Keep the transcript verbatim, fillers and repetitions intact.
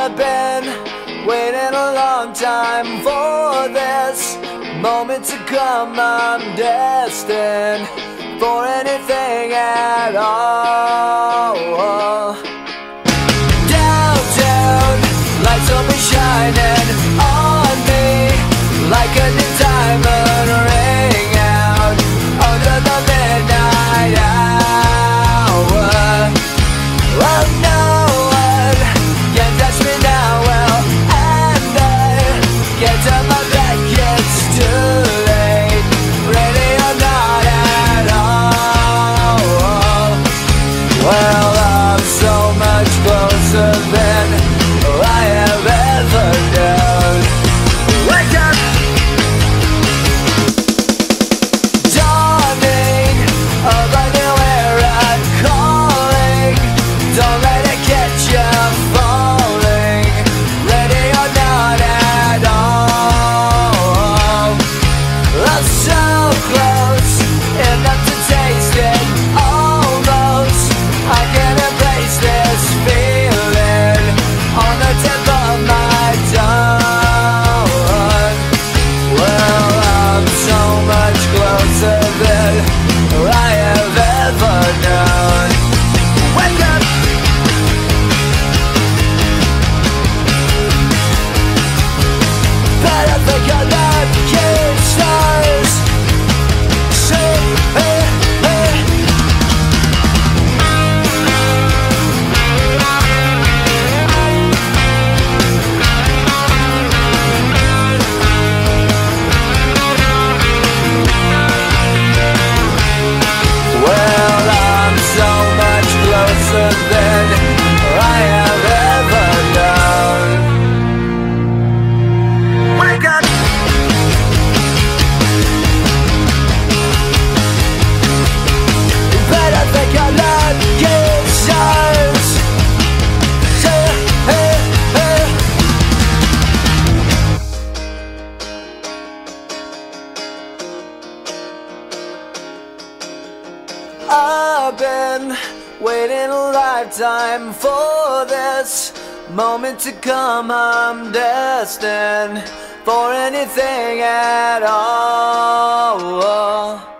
I've been waiting a long time for this moment to come. I'm destined for anything at all. Downtown, lights will be shining on me like a new diamond ring out under the midnight hour. Well, no one can touch me now. Well, and I get to my back, it's too late. Ready or not at all. Well, I'm so much closer than I have ever known. Wake up! Dawning of a new era calling. Don't let it get you falling. Ready or not at all. I'm so close, enough to taste it. Almost, I can embrace this feeling on the tip of my tongue. Well, I'm so much closer than I have ever known. Wake up! But I think I love you, stars. So, hey, hey. Well, I'm so much closer than I have ever known. Wake up! But I think I love you, stars. Hey, hey, hey. I've been waiting a lifetime for this moment to come. I'm destined for anything at all.